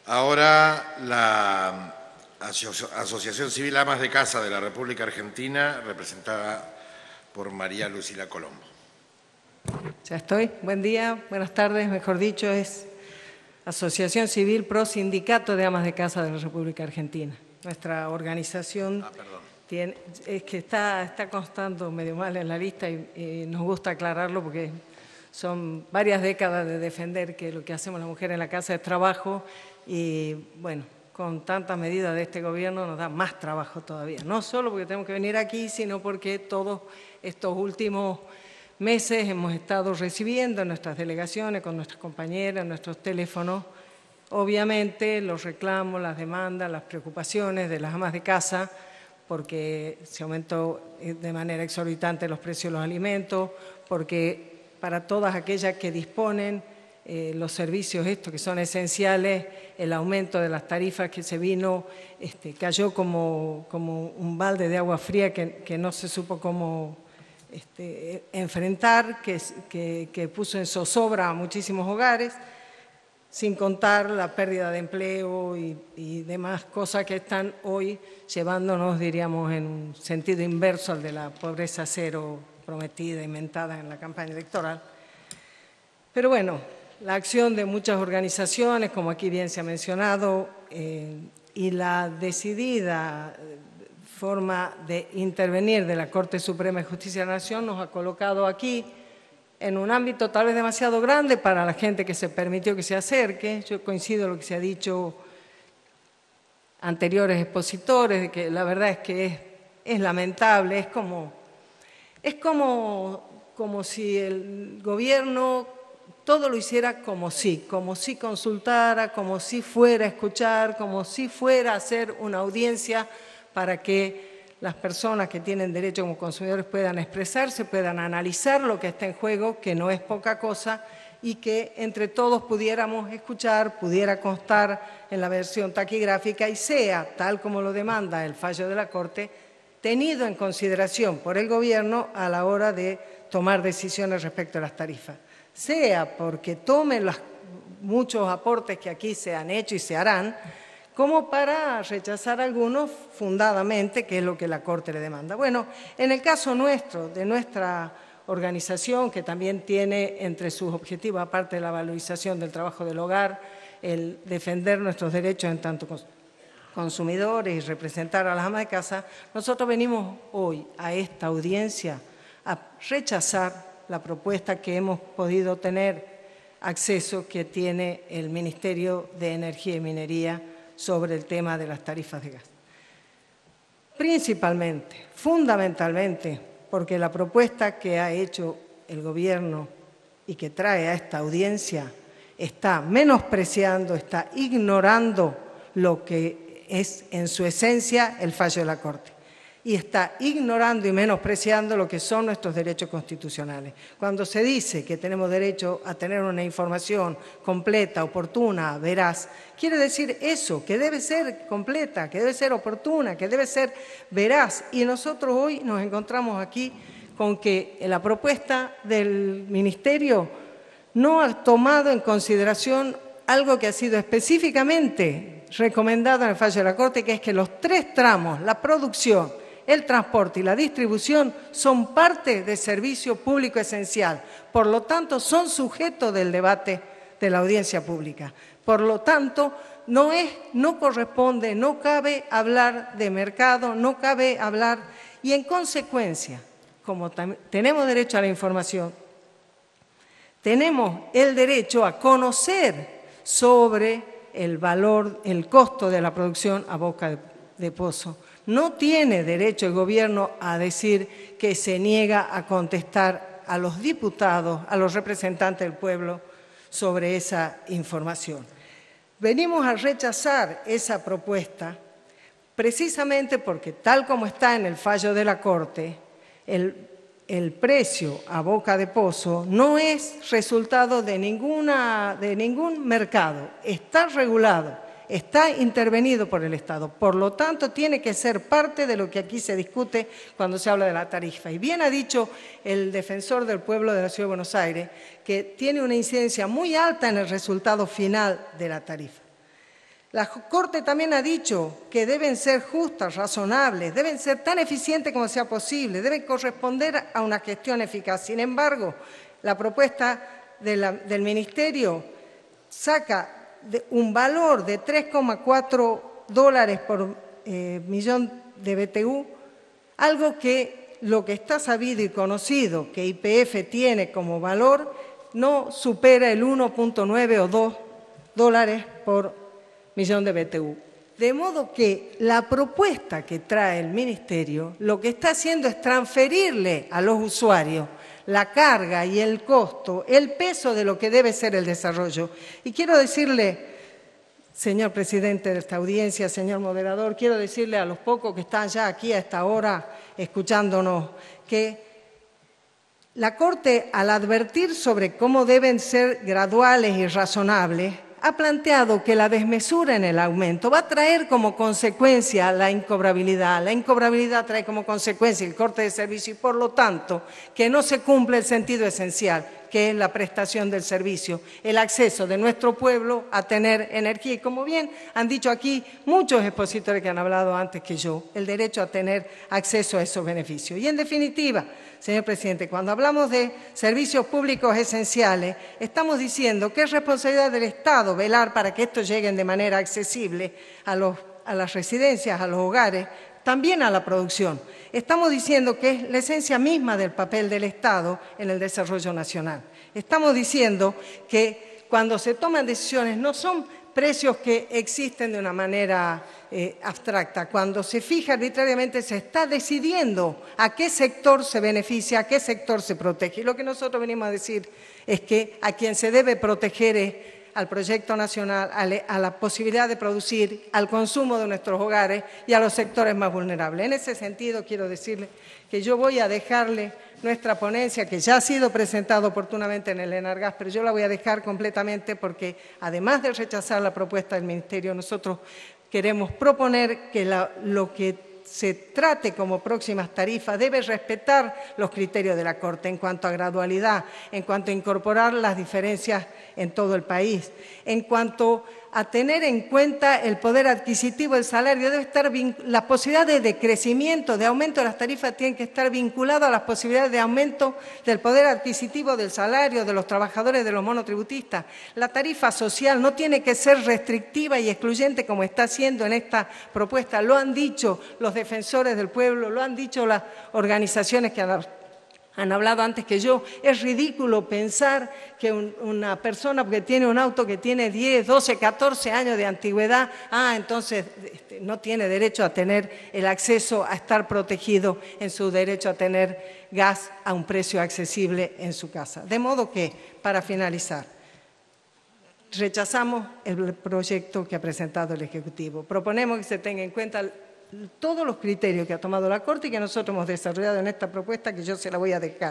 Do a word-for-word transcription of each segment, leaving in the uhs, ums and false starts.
Ahora la Asociación Civil Amas de Casa de la República Argentina, representada por María Lucila Colombo. Ya estoy. Buen día, buenas tardes, mejor dicho, es Asociación Civil Pro Sindicato de Amas de Casa de la República Argentina. Nuestra organización Ah, perdón. tiene, es que está, está constando medio mal en la lista y, y nos gusta aclararlo porque son varias décadas de defender que lo que hacemos las mujeres en la casa es trabajo y, bueno, con tantas medidas de este gobierno nos da más trabajo todavía. No solo porque tenemos que venir aquí, sino porque todos estos últimos meses hemos estado recibiendo en nuestras delegaciones, con nuestras compañeras, en nuestros teléfonos, obviamente los reclamos, las demandas, las preocupaciones de las amas de casa, porque se aumentó de manera exorbitante los precios de los alimentos, porque para todas aquellas que disponen eh, los servicios estos que son esenciales, el aumento de las tarifas que se vino, este, cayó como, como un balde de agua fría que, que no se supo cómo este, enfrentar, que, que, que puso en zozobra a muchísimos hogares, sin contar la pérdida de empleo y, y demás cosas que están hoy llevándonos, diríamos, en un sentido inverso al de la pobreza cero prometida, inventada en la campaña electoral. Pero bueno, la acción de muchas organizaciones, como aquí bien se ha mencionado, eh, y la decidida forma de intervenir de la Corte Suprema de Justicia de la Nación nos ha colocado aquí en un ámbito tal vez demasiado grande para la gente que se permitió que se acerque. Yo coincido con lo que se ha dicho anteriores expositores, de que la verdad es que es, es lamentable, es como, es como, como si el gobierno todo lo hiciera como si, como si consultara, como si fuera a escuchar, como si fuera a hacer una audiencia para que las personas que tienen derecho como consumidores puedan expresarse, puedan analizar lo que está en juego, que no es poca cosa, y que entre todos pudiéramos escuchar, pudiera constar en la versión taquigráfica y sea, tal como lo demanda el fallo de la Corte, tenido en consideración por el Gobierno a la hora de tomar decisiones respecto a las tarifas. Sea porque tome los muchos aportes que aquí se han hecho y se harán, como para rechazar algunos fundadamente, que es lo que la Corte le demanda. Bueno, en el caso nuestro, de nuestra organización, que también tiene entre sus objetivos, aparte de la valorización del trabajo del hogar, el defender nuestros derechos en tanto consumidores y representar a las amas de casa, nosotros venimos hoy a esta audiencia a rechazar la propuesta que hemos podido tener acceso que tiene el Ministerio de Energía y Minería sobre el tema de las tarifas de gas. Principalmente, fundamentalmente, porque la propuesta que ha hecho el Gobierno y que trae a esta audiencia está menospreciando, está ignorando lo que es en su esencia el fallo de la Corte y está ignorando y menospreciando lo que son nuestros derechos constitucionales. Cuando se dice que tenemos derecho a tener una información completa, oportuna, veraz, quiere decir eso, que debe ser completa, que debe ser oportuna, que debe ser veraz. Y nosotros hoy nos encontramos aquí con que la propuesta del Ministerio no ha tomado en consideración algo que ha sido específicamente recomendado en el fallo de la Corte, que es que los tres tramos, la producción, el transporte y la distribución son parte del servicio público esencial. Por lo tanto, son sujetos del debate de la audiencia pública. Por lo tanto, no, es, no corresponde, no cabe hablar de mercado, no cabe hablar y, en consecuencia, como tenemos derecho a la información, tenemos el derecho a conocer sobre el valor, el costo de la producción a boca de, de pozo. No tiene derecho el Gobierno a decir que se niega a contestar a los diputados, a los representantes del pueblo sobre esa información. Venimos a rechazar esa propuesta precisamente porque, tal como está en el fallo de la Corte, el, el precio a boca de pozo no es resultado de, ninguna, de ningún mercado, está regulado. Está intervenido por el Estado. Por lo tanto, tiene que ser parte de lo que aquí se discute cuando se habla de la tarifa. Y bien ha dicho el defensor del pueblo de la Ciudad de Buenos Aires que tiene una incidencia muy alta en el resultado final de la tarifa. La Corte también ha dicho que deben ser justas, razonables, deben ser tan eficientes como sea posible, deben corresponder a una gestión eficaz. Sin embargo, la propuesta de la, del Ministerio saca de un valor de tres coma cuatro dólares por eh, millón de B T U, algo que lo que está sabido y conocido que Y P F tiene como valor no supera el uno punto nueve o dos dólares por millón de B T U. De modo que la propuesta que trae el Ministerio lo que está haciendo es transferirle a los usuarios la carga y el costo, el peso de lo que debe ser el desarrollo. Y quiero decirle, señor presidente de esta audiencia, señor moderador, quiero decirle a los pocos que están ya aquí a esta hora escuchándonos que la Corte, al advertir sobre cómo deben ser graduales y razonables, ha planteado que la desmesura en el aumento va a traer como consecuencia la incobrabilidad. La incobrabilidad trae como consecuencia el corte de servicio y, por lo tanto, que no se cumple el sentido esencial, que es la prestación del servicio, el acceso de nuestro pueblo a tener energía. Y como bien han dicho aquí muchos expositores que han hablado antes que yo, el derecho a tener acceso a esos beneficios. Y, en definitiva, señor presidente, cuando hablamos de servicios públicos esenciales, estamos diciendo que es responsabilidad del Estado velar para que estos lleguen de manera accesible a, los, a las residencias, a los hogares, también a la producción. Estamos diciendo que es la esencia misma del papel del Estado en el desarrollo nacional. Estamos diciendo que cuando se toman decisiones no son precios que existen de una manera eh, abstracta. Cuando se fija arbitrariamente se está decidiendo a qué sector se beneficia, a qué sector se protege. Y lo que nosotros venimos a decir es que a quien se debe proteger es al proyecto nacional, a la posibilidad de producir, al consumo de nuestros hogares y a los sectores más vulnerables. En ese sentido, quiero decirle que yo voy a dejarle nuestra ponencia, que ya ha sido presentada oportunamente en el Enargas, pero yo la voy a dejar completamente porque, además de rechazar la propuesta del Ministerio, nosotros queremos proponer que la, lo que se trate como próximas tarifas debe respetar los criterios de la Corte en cuanto a gradualidad, en cuanto a incorporar las diferencias en todo el país, en cuanto a tener en cuenta el poder adquisitivo del salario. Debe estar las posibilidades de crecimiento, de aumento de las tarifas tienen que estar vinculadas a las posibilidades de aumento del poder adquisitivo del salario de los trabajadores, de los monotributistas. La tarifa social no tiene que ser restrictiva y excluyente como está siendo en esta propuesta. Lo han dicho los defensores del pueblo, lo han dicho las organizaciones que han Han hablado antes que yo. Es ridículo pensar que un, una persona que tiene un auto que tiene diez, doce, catorce años de antigüedad, ah, entonces este, no tiene derecho a tener el acceso a estar protegido en su derecho a tener gas a un precio accesible en su casa. De modo que, para finalizar, rechazamos el proyecto que ha presentado el Ejecutivo. Proponemos que se tenga en cuenta todos los criterios que ha tomado la Corte y que nosotros hemos desarrollado en esta propuesta, que yo se la voy a dejar.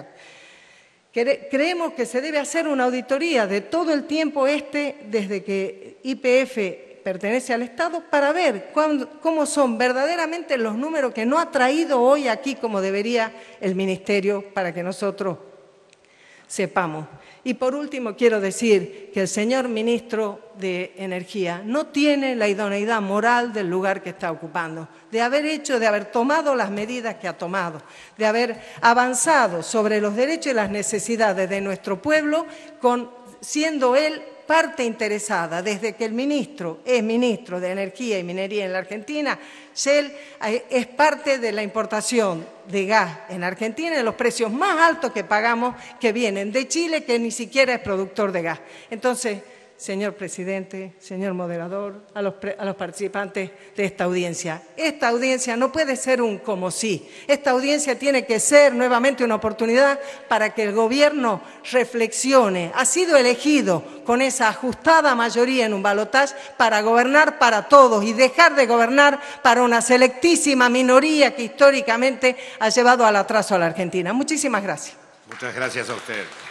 Creemos que se debe hacer una auditoría de todo el tiempo este, desde que Y P F pertenece al Estado, para ver cuándo, cómo son verdaderamente los números que no ha traído hoy aquí como debería el Ministerio para que nosotros sepamos. Y por último quiero decir que el señor Ministro de Energía no tiene la idoneidad moral del lugar que está ocupando, de haber hecho, de haber tomado las medidas que ha tomado, de haber avanzado sobre los derechos y las necesidades de nuestro pueblo, con, siendo él parte interesada desde que el ministro es ministro de Energía y Minería en la Argentina. Shell es parte de la importación de gas en Argentina, de los precios más altos que pagamos, que vienen de Chile, que ni siquiera es productor de gas. Entonces, señor presidente, señor moderador, a los, a los participantes de esta audiencia, esta audiencia no puede ser un como sí. Esta audiencia tiene que ser nuevamente una oportunidad para que el gobierno reflexione. Ha sido elegido con esa ajustada mayoría en un balotaje para gobernar para todos y dejar de gobernar para una selectísima minoría que históricamente ha llevado al atraso a la Argentina. Muchísimas gracias. Muchas gracias a usted.